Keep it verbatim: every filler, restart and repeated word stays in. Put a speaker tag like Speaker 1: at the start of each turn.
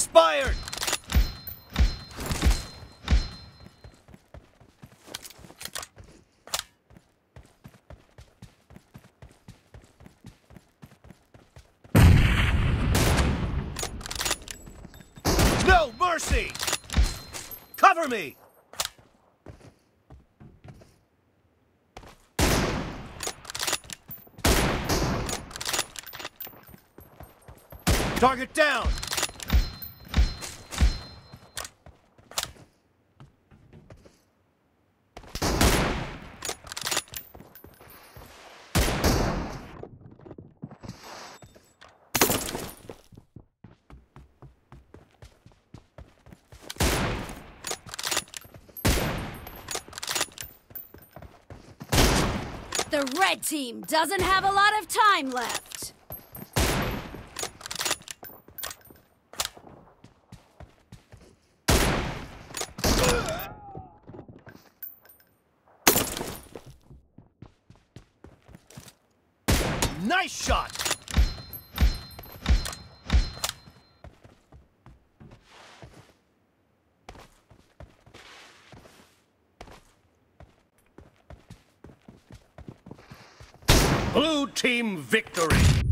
Speaker 1: expired! No mercy! Cover me! Target down!
Speaker 2: The red team doesn't have a lot of time left.
Speaker 1: Nice shot! Blue team victory!